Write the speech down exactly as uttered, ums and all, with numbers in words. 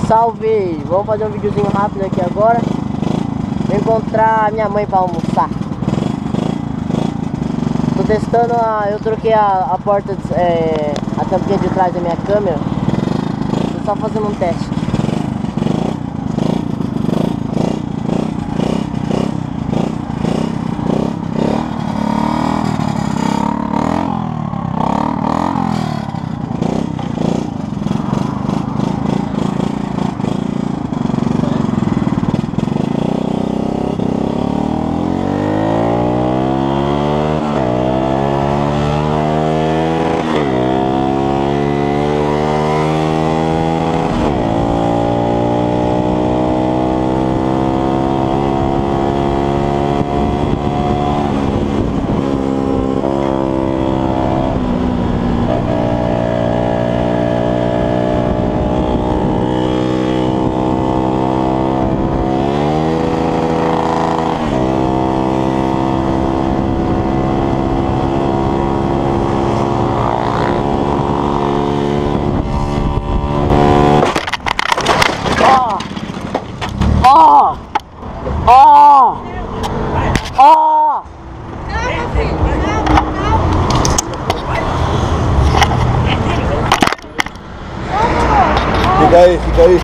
Salve! Vamos fazer um videozinho rápido aqui agora. Vou encontrar minha mãe para almoçar. Tô testando a... Eu troquei a, a porta, de, é, a tampinha de trás da minha câmera. Tô só fazendo um teste. Ó! Ó! Ó! Fica aí, fica aí.